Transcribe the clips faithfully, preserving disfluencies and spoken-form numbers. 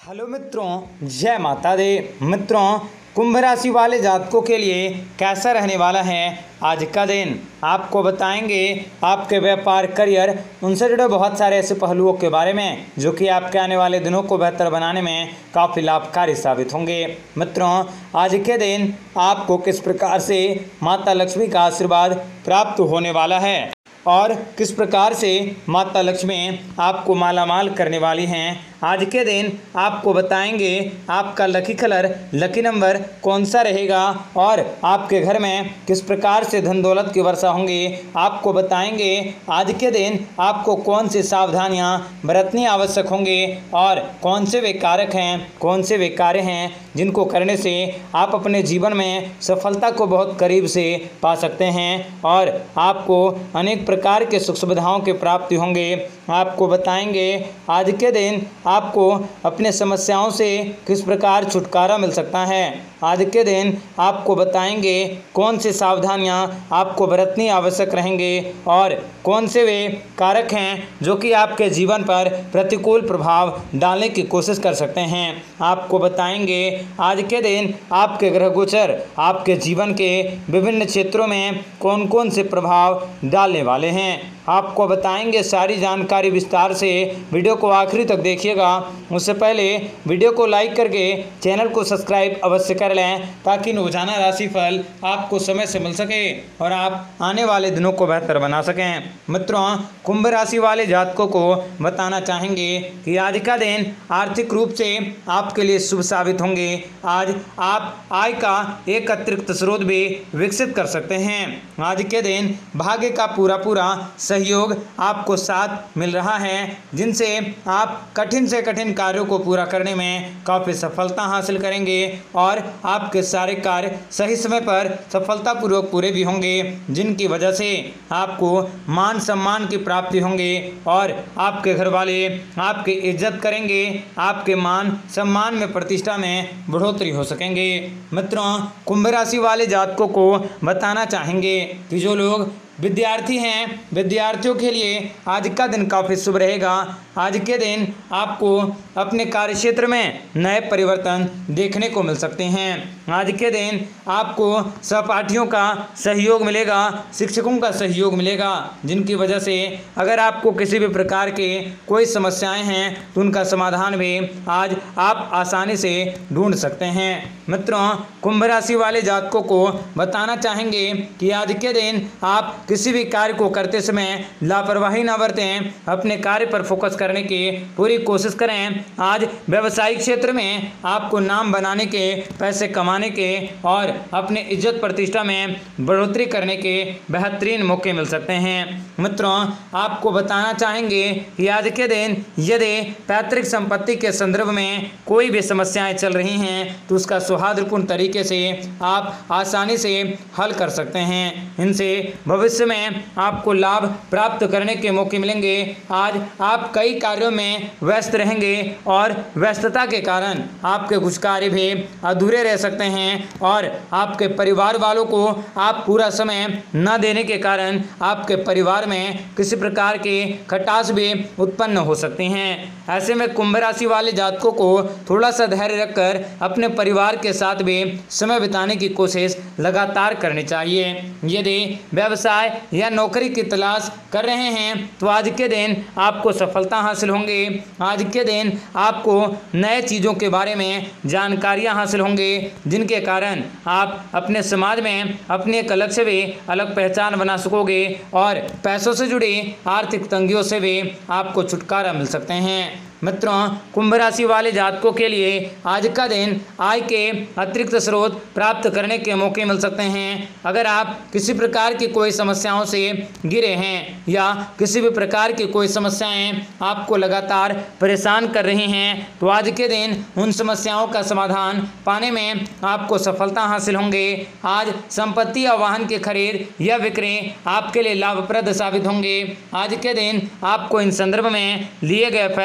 Hello मित्रों, जय माता दी। मित्रों, कुंभ राशि वाले जातकों के लिए कैसा रहने वाला है आज का दिन, आपको बताएंगे आपके व्यापार, करियर, उनसे जुड़े बहुत सारे ऐसे पहलुओं के बारे में जो कि आपके आने वाले दिनों को बेहतर बनाने में काफ़ी लाभकारी साबित होंगे। मित्रों, आज के दिन आपको किस प्रकार से माता लक्ष्मी का आशीर्वाद प्राप्त होने वाला है और किस प्रकार से माता लक्ष्मी आपको मालामाल करने वाली हैं, आज के दिन आपको बताएंगे आपका लकी कलर, लकी नंबर कौन सा रहेगा और आपके घर में किस प्रकार से धन दौलत की वर्षा होंगी। आपको बताएंगे आज के दिन आपको कौन सी सावधानियां बरतनी आवश्यक होंगी और कौन से वे कारक हैं, कौन से वे कार्य हैं जिनको करने से आप अपने जीवन में सफलता को बहुत करीब से पा सकते हैं और आपको अनेक प्रकार के सुख सुविधाओं की प्राप्ति होंगे। आपको बताएंगे आज के दिन आपको अपने समस्याओं से किस प्रकार छुटकारा मिल सकता है। आज के दिन आपको बताएंगे कौन सी सावधानियां आपको बरतनी आवश्यक रहेंगे और कौन से वे कारक हैं जो कि आपके जीवन पर प्रतिकूल प्रभाव डालने की कोशिश कर सकते हैं। आपको बताएंगे आज के दिन आपके ग्रह गोचर आपके जीवन के विभिन्न क्षेत्रों में कौन कौन से प्रभाव डालने वाले हैं। आपको बताएंगे सारी जानकारी विस्तार से, वीडियो को आखिरी तक देखिएगा। उससे पहले वीडियो को लाइक करके चैनल को सब्सक्राइब अवश्य कर लें ताकि रोजाना राशिफल आपको समय से मिल सके और आप आने वाले दिनों को बेहतर बना सकें। मित्रों, कुंभ राशि वाले जातकों को बताना चाहेंगे कि आज का दिन आर्थिक रूप से आपके लिए शुभ साबित होंगे। आज आप आय का एक अतिरिक्त स्रोत भी विकसित कर सकते हैं। आज के दिन भाग्य का पूरा पूरा सहयोग आपको साथ मिल रहा है जिनसे आप कठिन से कठिन कार्यों को पूरा करने में काफ़ी सफलता हासिल करेंगे और आपके सारे कार्य सही समय पर सफलतापूर्वक पूरे भी होंगे, जिनकी वजह से आपको मान सम्मान की प्राप्ति होंगे और आपके घर वाले आपकी इज्जत करेंगे, आपके मान सम्मान में, प्रतिष्ठा में बढ़ोतरी हो सकेंगे। मित्रों, कुंभ राशि वाले जातकों को बताना चाहेंगे कि जो लोग विद्यार्थी हैं, विद्यार्थियों के लिए आज का दिन काफ़ी शुभ रहेगा। आज के दिन आपको अपने कार्यक्षेत्र में नए परिवर्तन देखने को मिल सकते हैं। आज के दिन आपको सहपाठियों का सहयोग मिलेगा, शिक्षकों का सहयोग मिलेगा, जिनकी वजह से अगर आपको किसी भी प्रकार के कोई समस्याएं हैं तो उनका समाधान भी आज आप आसानी से ढूंढ सकते हैं। मित्रों, कुंभ राशि वाले जातकों को बताना चाहेंगे कि आज के दिन आप किसी भी कार्य को करते समय लापरवाही न बरतें, अपने कार्य पर फोकस करने की पूरी कोशिश करें। आज व्यवसायिक क्षेत्र में आपको नाम बनाने के, पैसे कमाने के और अपने इज्जत प्रतिष्ठा में बढ़ोतरी करने के बेहतरीन मौके मिल सकते हैं। मित्रों, आपको बताना चाहेंगे कि आज के दिन यदि पैतृक संपत्ति के संदर्भ में कोई भी समस्याएं चल रही हैं तो उसका सौहार्दपूर्ण तरीके से आप आसानी से हल कर सकते हैं। इनसे भविष्य में आपको लाभ प्राप्त करने के मौके मिलेंगे। आज आप कई कार्यों में व्यस्त रहेंगे और व्यस्तता के कारण आपके कुछ कार्य भी अधूरे रह सकते हैं और आपके परिवार वालों को आप पूरा समय न देने के कारण आपके परिवार में किसी प्रकार की खटास भी उत्पन्न हो सकती हैं। ऐसे में कुंभ राशि वाले जातकों को थोड़ा सा धैर्य रखकर अपने परिवार के साथ भी समय बिताने की कोशिश लगातार करनी चाहिए। यदि व्यवसाय या नौकरी की तलाश कर रहे हैं तो आज के दिन आपको सफलता हासिल होंगे। आज के दिन आपको नए चीज़ों के बारे में जानकारियां हासिल होंगे, जिनके कारण आप अपने समाज में अपनी एक अलग से भी अलग पहचान बना सकोगे और पैसों से जुड़ी आर्थिक तंगियों से भी आपको छुटकारा मिल सकते हैं। मित्रों, कुंभ राशि वाले जातकों के लिए आज का दिन आय के अतिरिक्त स्रोत प्राप्त करने के मौके मिल सकते हैं। अगर आप किसी प्रकार की कोई समस्याओं से घिरे हैं या किसी भी प्रकार की कोई समस्याएं आपको लगातार परेशान कर रही हैं तो आज के दिन उन समस्याओं का समाधान पाने में आपको सफलता हासिल होंगे। आज संपत्ति या वाहन की खरीद या विक्रय आपके लिए लाभप्रद साबित होंगे। आज के दिन आपको इन संदर्भ में लिए गए फैसले का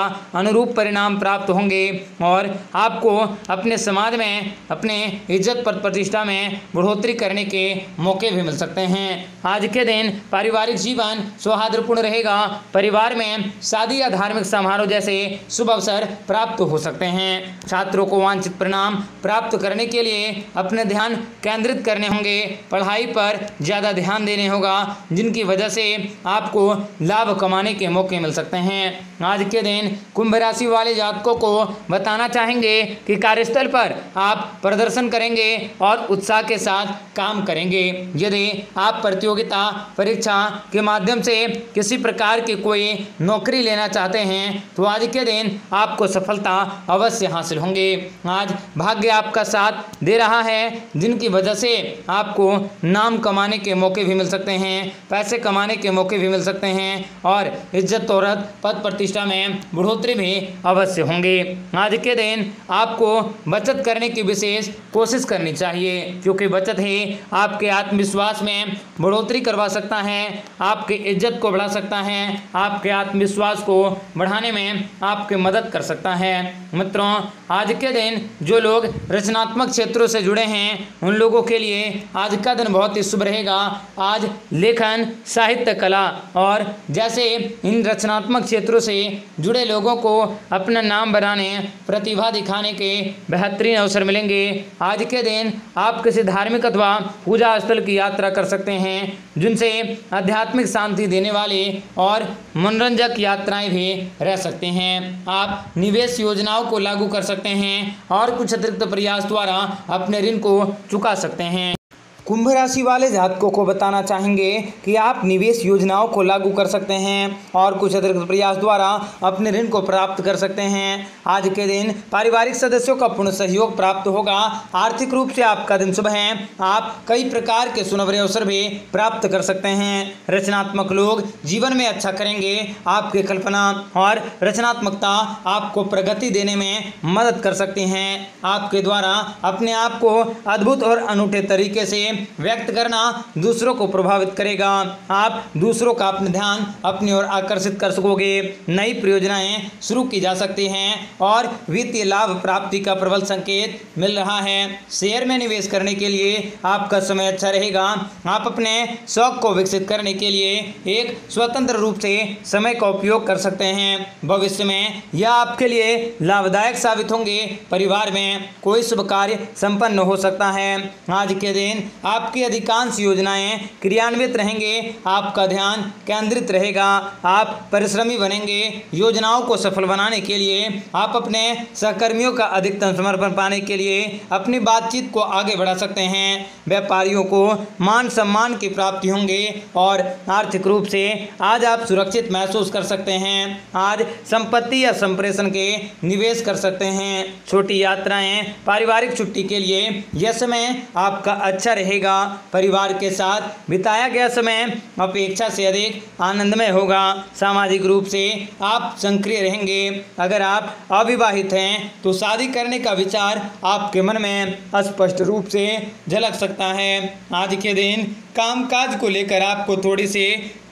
अनुरूप परिणाम प्राप्त होंगे और आपको अपने समाज में अपने इज्जत पद प्रतिष्ठा में बढ़ोतरी करने के मौके भी मिल सकते हैं। आज के दिन पारिवारिक जीवन सौहार्दपूर्ण रहेगा। परिवार में शादी या धार्मिक समारोह जैसे शुभ अवसर प्राप्त हो सकते हैं। छात्रों को वांछित परिणाम प्राप्त करने के लिए अपने ध्यान केंद्रित करने होंगे। पढ़ाई पर ज़्यादा ध्यान देने होगा, जिनकी वजह से आपको लाभ कमाने के मौके मिल सकते हैं। आज के दिन कुंभ राशि वाले जातकों को बताना चाहेंगे कि कार्यस्थल पर आप प्रदर्शन करेंगे और उत्साह के साथ काम करेंगे। यदि आप प्रतियोगिता परीक्षा के माध्यम से किसी प्रकार की कोई नौकरी लेना चाहते हैं तो आज के दिन आपको सफलता अवश्य हासिल होंगे। आज भाग्य आपका साथ दे रहा है, जिनकी वजह से आपको नाम कमाने के मौके भी मिल सकते हैं, पैसे कमाने के मौके भी मिल सकते हैं और इज्जत और पद प्रतिष्ठा में बढ़ोतरी भी अवश्य होंगे। आज के दिन आपको बचत करने की विशेष कोशिश करनी चाहिए, क्योंकि बचत ही आपके आत्मविश्वास में बढ़ोतरी करवा सकता है, आपकी इज्जत को बढ़ा सकता है, आपके आत्मविश्वास को बढ़ाने में आपकी मदद कर सकता है। मित्रों, आज के दिन जो लोग रचनात्मक क्षेत्रों से जुड़े हैं उन लोगों के लिए आज का दिन बहुत ही शुभ रहेगा। आज लेखन, साहित्य, कला और जैसे इन रचनात्मक क्षेत्रों से जुड़े लोगों को अपना नाम बनाने, प्रतिभा दिखाने के बेहतरीन अवसर मिलेंगे। आज के दिन आप किसी धार्मिक अथवा पूजा स्थल की यात्रा कर सकते हैं, जिनसे आध्यात्मिक शांति देने वाले और मनोरंजक यात्राएं भी रह सकते हैं। आप निवेश योजनाओं को लागू कर सकते हैं और कुछ अतिरिक्त प्रयास द्वारा अपने ऋण को चुका सकते हैं। कुंभ राशि वाले जातकों को बताना चाहेंगे कि आप निवेश योजनाओं को लागू कर सकते हैं और कुछ अतिरिक्त प्रयास द्वारा अपने ऋण को प्राप्त कर सकते हैं। आज के दिन पारिवारिक सदस्यों का पूर्ण सहयोग प्राप्त होगा। आर्थिक रूप से आपका दिन शुभ है। आप कई प्रकार के सुनहरे अवसर भी प्राप्त कर सकते हैं। रचनात्मक लोग जीवन में अच्छा करेंगे। आपकी कल्पना और रचनात्मकता आपको प्रगति देने में मदद कर सकती हैं। आपके द्वारा अपने आप को अद्भुत और अनूठे तरीके से व्यक्त करना दूसरों को प्रभावित करेगा। आप दूसरों का अपना ध्यान अपनी ओर आकर्षित कर सकोगे। नई परियोजनाएं शुरू की जा सकती हैं और वित्तीय लाभ प्राप्ति का प्रबल संकेत मिल रहा है। शेयर में निवेश करने के लिए आपका समय अच्छा रहेगा। आप अपने शौक को विकसित करने के लिए एक स्वतंत्र रूप से समय का उपयोग कर सकते हैं। भविष्य में यह आपके लिए लाभदायक साबित होंगे। परिवार में कोई शुभ कार्य संपन्न हो सकता है। आज के दिन आपकी अधिकांश योजनाएं क्रियान्वित रहेंगे। आपका ध्यान केंद्रित रहेगा। आप परिश्रमी बनेंगे। योजनाओं को सफल बनाने के लिए आप अपने सहकर्मियों का अधिकतम समर्पण पाने के लिए अपनी बातचीत को आगे बढ़ा सकते हैं। व्यापारियों को मान सम्मान की प्राप्ति होंगे और आर्थिक रूप से आज आप सुरक्षित महसूस कर सकते हैं। आज संपत्ति या संप्रेषण के निवेश कर सकते हैं। छोटी यात्राएं, पारिवारिक छुट्टी के लिए यह समय आपका अच्छा रहेगा। परिवार के साथ बिताया गया समय अपेक्षा से अधिक आनंदमय होगा। सामाजिक रूप से आप सक्रिय रहेंगे। अगर आप अविवाहित हैं तो शादी करने का विचार आपके मन में स्पष्ट रूप से झलक सकता है। आज के दिन कामकाज को लेकर आपको थोड़ी सी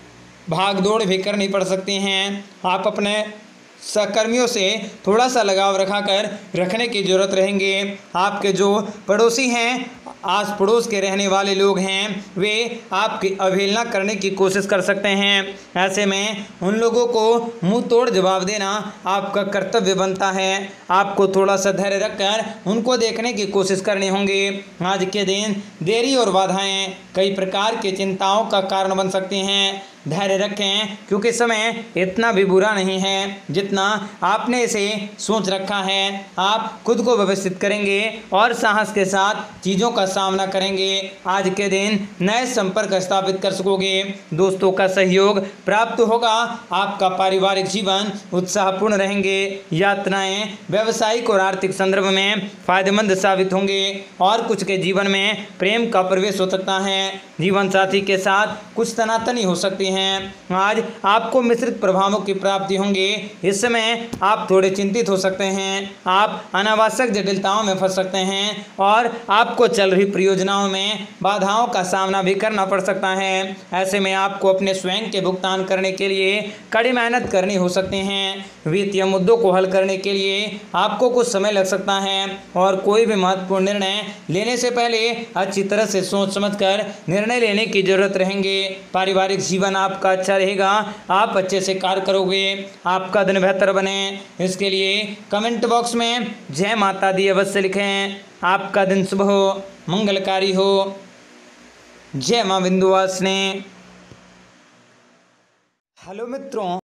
भागदौड़ भी करनी पड़ सकती हैं। आप अपने सहकर्मियों से थोड़ा सा लगाव रखा कर रखने की जरूरत रहेंगे। आपके जो पड़ोसी हैं, आस पड़ोस के रहने वाले लोग हैं, वे आपकी अवहेलना करने की कोशिश कर सकते हैं। ऐसे में उन लोगों को मुंह तोड़ जवाब देना आपका कर्तव्य बनता है। आपको थोड़ा सा धैर्य रखकर उनको देखने की कोशिश करनी होंगी। आज के दिन देरी और बाधाएं कई प्रकार की चिंताओं का कारण बन सकती हैं। धैर्य रखें, क्योंकि समय इतना भी बुरा नहीं है जितना आपने इसे सोच रखा है। आप खुद को व्यवस्थित करेंगे और साहस के साथ चीज़ों का सामना करेंगे। आज के दिन नए संपर्क स्थापित कर सकोगे। दोस्तों का सहयोग प्राप्त होगा। आपका पारिवारिक जीवन उत्साहपूर्ण रहेंगे। यात्राएं व्यावसायिक और आर्थिक संदर्भ में फायदेमंद साबित होंगे और कुछ के जीवन में प्रेम का प्रवेश हो सकता है। जीवन साथी के साथ कुछ तनातनी हो सकती है। हैं। आज आपको मिश्रित प्रभावों की प्राप्ति होंगे। इस समय आप थोड़े चिंतित हो सकते हैं। आप अनावश्यक जटिलताओं में फंस सकते हैं और आपको चल रही परियोजनाओं में बाधाओं का सामना भी करना पड़ सकता है। ऐसे में आपको अपने स्वयं के भुगतान करने के लिए कड़ी मेहनत करनी हो सकती है। वित्तीय मुद्दों को हल करने के लिए आपको कुछ समय लग सकता है और कोई भी महत्वपूर्ण निर्णय लेने से पहले अच्छी तरह से सोच समझकर निर्णय लेने की जरूरत रहेंगे। पारिवारिक जीवन आपका अच्छा रहेगा। आप अच्छे से कार्य करोगे। आपका दिन बेहतर बने, इसके लिए कमेंट बॉक्स में जय माता दी अवश्य लिखें। आपका दिन शुभ हो, मंगलकारी हो। जय मां विंध्यवासिनी। हेलो मित्रों,